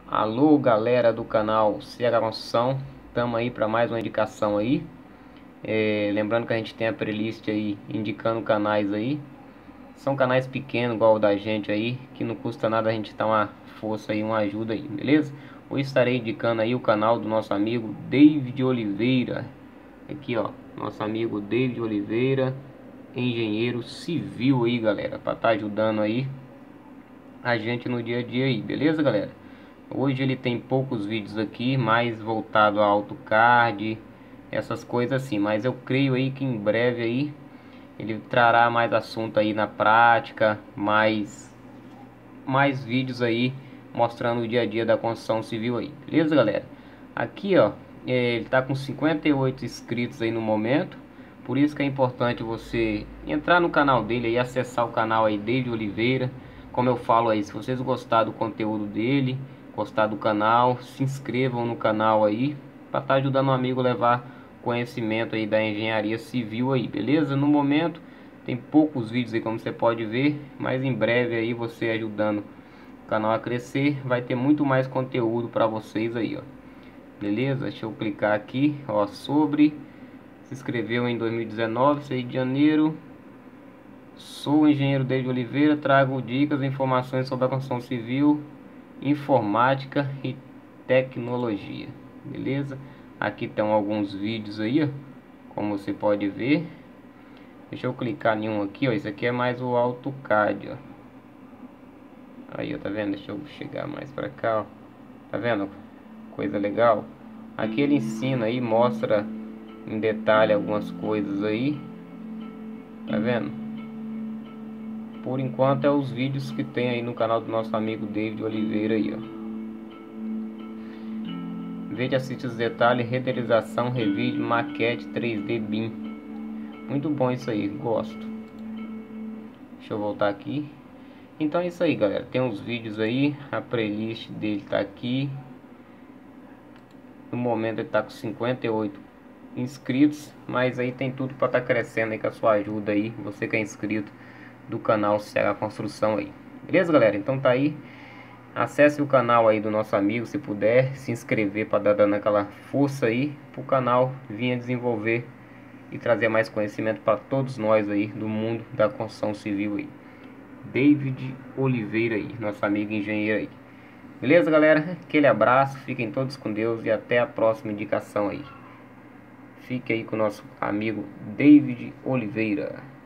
Alô, galera do canal CH Construção, estamos aí para mais uma indicação aí. Lembrando que a gente tem a playlist aí indicando canais aí. São canais pequenos igual o da gente aí, que não custa nada a gente dar uma força aí, uma ajuda aí, beleza? Hoje estarei indicando aí o canal do nosso amigo David Oliveira. Aqui ó, nosso amigo David Oliveira, engenheiro civil aí, galera, para estar ajudando aí a gente no dia a dia aí, beleza, galera? Hoje ele tem poucos vídeos aqui, mais voltado a AutoCAD, essas coisas assim, mas eu creio aí que em breve aí ele trará mais assunto aí na prática, mais vídeos aí mostrando o dia a dia da construção civil aí, beleza, galera? Aqui ó, ele tá com 58 inscritos aí no momento, por isso que é importante você entrar no canal dele e acessar o canal aí David Oliveira. Como eu falo aí, se vocês gostaram do conteúdo dele, gostar do canal, se inscrevam no canal aí para estar ajudando um amigo a levar conhecimento aí da engenharia civil aí, beleza? No momento tem poucos vídeos aí, como você pode ver, mas em breve aí você ajudando o canal a crescer, vai ter muito mais conteúdo para vocês aí, ó. Beleza? Deixa eu clicar aqui, ó, sobre se inscreveu em 2019, 6 de janeiro. Sou o engenheiro David Oliveira, trago dicas e informações sobre a construção civil, informática e tecnologia, beleza? Aqui estão alguns vídeos aí, ó, como você pode ver. Deixa eu clicar em um aqui, ó. Isso aqui é mais o AutoCAD, ó. Aí, ó, tá vendo? Deixa eu chegar mais pra cá, ó. Tá vendo? Coisa legal. Aqui ele ensina aí, mostra em detalhe algumas coisas aí. Tá vendo? Por enquanto é os vídeos que tem aí no canal do nosso amigo David Oliveira aí, ó. Veja, assiste os detalhes, renderização, revide, maquete, 3D, BIM. Muito bom isso aí, gosto. Deixa eu voltar aqui. Então é isso aí, galera. Tem uns vídeos aí, a playlist dele tá aqui. No momento ele tá com 58 inscritos, mas aí tem tudo para estar crescendo aí com a sua ajuda aí, você que é inscrito do canal CH Construção aí. Beleza, galera? Então tá aí. Acesse o canal aí do nosso amigo, se puder, se inscrever para dar dando aquela força aí pro canal vir a desenvolver e trazer mais conhecimento para todos nós aí do mundo da construção civil aí. David Oliveira aí, nosso amigo engenheiro aí. Beleza, galera? Aquele abraço, fiquem todos com Deus e até a próxima indicação aí. Fique aí com o nosso amigo David Oliveira.